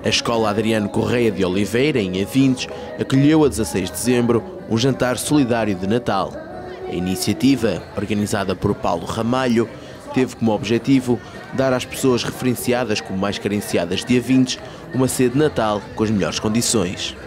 A Escola Adriano Correia de Oliveira, em Avintes, acolheu a 16 de dezembro um jantar solidário de Natal. A iniciativa, organizada por Paulo Ramalho, teve como objetivo dar às pessoas referenciadas como mais carenciadas de Avintes uma ceia de Natal com as melhores condições.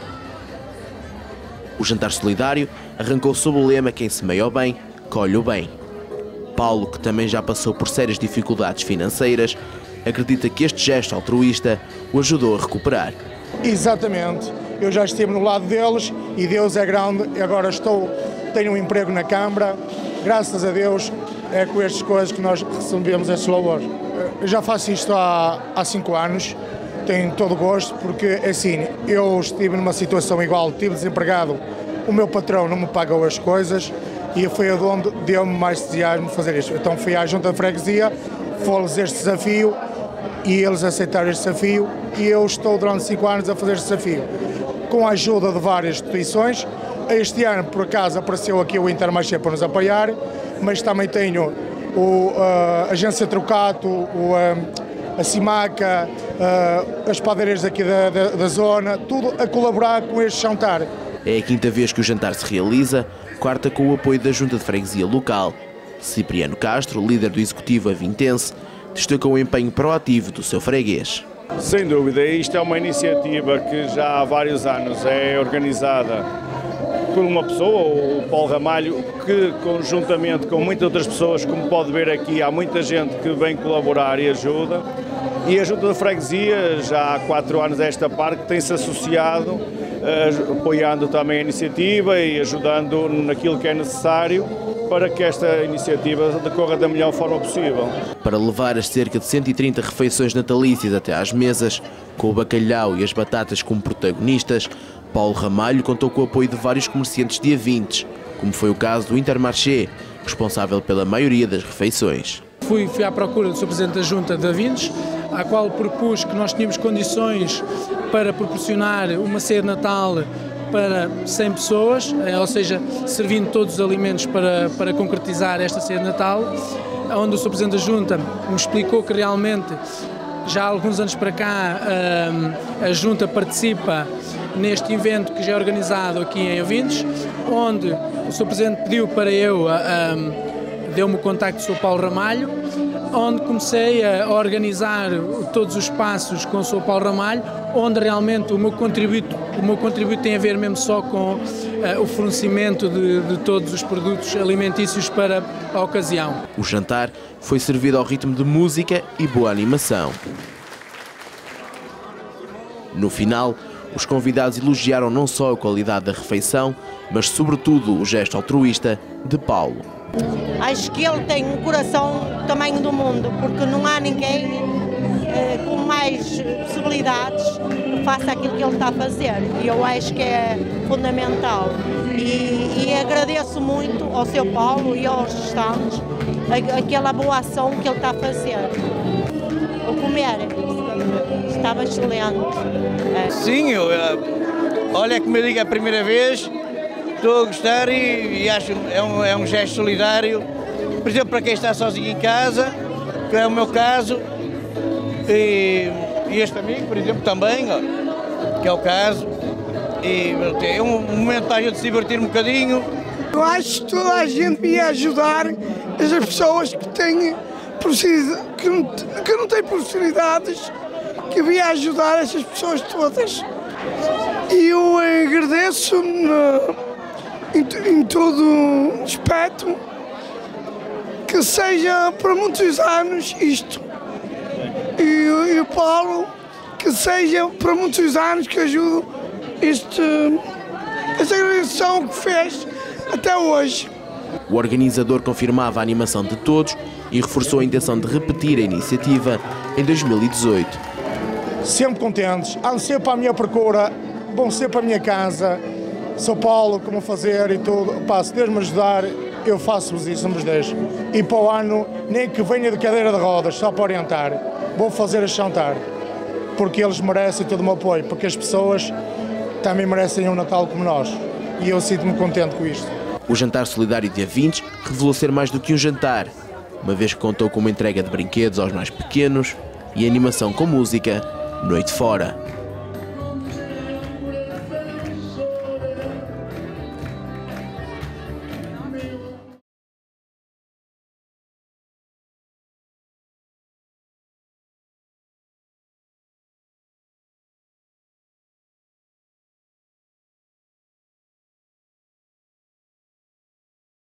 O jantar solidário arrancou sob o lema "Quem semeia o bem, colhe o bem". Paulo, que também já passou por sérias dificuldades financeiras, acredita que este gesto altruísta o ajudou a recuperar. Exatamente. Eu já estive no lado deles e Deus é grande. Agora tenho um emprego na Câmara. Graças a Deus é com estas coisas que nós recebemos estes valores. Eu já faço isto há 5 anos. Tenho todo o gosto porque, assim, eu estive numa situação igual. Estive desempregado. O meu patrão não me pagou as coisas e foi onde deu-me mais entusiasmo fazer isto. Então fui à Junta de Freguesia, foi-lhes este desafio e eles aceitaram este desafio e eu estou durante 5 anos a fazer este desafio. Com a ajuda de várias instituições. Este ano, por acaso, apareceu aqui o Intermarché para nos apoiar, mas também tenho a Agência Trocato, a Simaca, as padeireiras aqui da zona, tudo a colaborar com este jantar. É a 5ª vez que o jantar se realiza, 4ª com o apoio da Junta de Freguesia local. Cipriano Castro, líder do Executivo avintense, destacou o empenho proativo do seu freguês. Sem dúvida, isto é uma iniciativa que já há vários anos é organizada por uma pessoa, o Paulo Ramalho, que conjuntamente com muitas outras pessoas, como pode ver aqui, há muita gente que vem colaborar e ajuda. E a Junta de Freguesia, já há 4 anos a esta parte, tem-se associado, apoiando também a iniciativa e ajudando naquilo que é necessário para que esta iniciativa decorra da melhor forma possível. Para levar as cerca de 130 refeições natalícias até às mesas, com o bacalhau e as batatas como protagonistas, Paulo Ramalho contou com o apoio de vários comerciantes de Avintes, como foi o caso do Intermarché, responsável pela maioria das refeições. Fui à procura do Sr. Presidente da Junta de Avintes, à qual propus que nós tínhamos condições para proporcionar uma ceia de Natal para 100 pessoas, ou seja, servindo todos os alimentos para concretizar esta ceia de Natal, onde o Sr. Presidente da Junta me explicou que realmente já há alguns anos para cá a Junta participa neste evento que já é organizado aqui em Avintes, onde o Sr. Presidente pediu para eu, deu-me o contacto do Sr. Paulo Ramalho, onde comecei a organizar todos os passos com o Sr. Paulo Ramalho, onde realmente o meu contributo tem a ver mesmo só com o fornecimento de todos os produtos alimentícios para a ocasião. O jantar foi servido ao ritmo de música e boa animação. No final, os convidados elogiaram não só a qualidade da refeição, mas sobretudo o gesto altruísta de Paulo. Acho que ele tem um coração do tamanho do mundo, porque não há ninguém com mais possibilidades que faça aquilo que ele está a fazer. E eu acho que é fundamental. E agradeço muito ao Sr. Paulo e aos restantes aquela boa ação que ele está a fazer. O comer estava excelente. Sim, olha, como eu digo, é a primeira vez. Estou a gostar e acho que é um gesto solidário, por exemplo, para quem está sozinho em casa, que é o meu caso, e este amigo, por exemplo, também, que é o caso, e é um momento para a gente se divertir um bocadinho. Eu acho que toda a gente devia ajudar as pessoas que não têm possibilidades, que devia ajudar essas pessoas todas. E eu agradeço em todo aspecto, que seja para muitos anos isto. E o Paulo, que seja para muitos anos que ajude esta organização que fez até hoje. O organizador confirmava a animação de todos e reforçou a intenção de repetir a iniciativa em 2018. Sempre contentes, ando sempre à minha procura, vão sempre para a minha casa. Sou Paulo, como fazer e tudo. Pá, se Deus me ajudar, eu faço-vos isso, não vos deixo. E para o ano, nem que venha de cadeira de rodas, só para orientar, vou fazer este jantar. Porque eles merecem todo o meu apoio, porque as pessoas também merecem um Natal como nós. E eu sinto-me contente com isto. O jantar solidário de Avintes revelou ser mais do que um jantar, uma vez que contou com uma entrega de brinquedos aos mais pequenos e animação com música Noite fora.